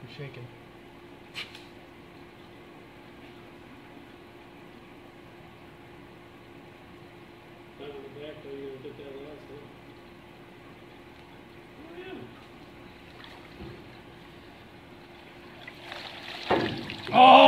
shaking. Down in the back though, you did that last time. Oh yeah. Oh!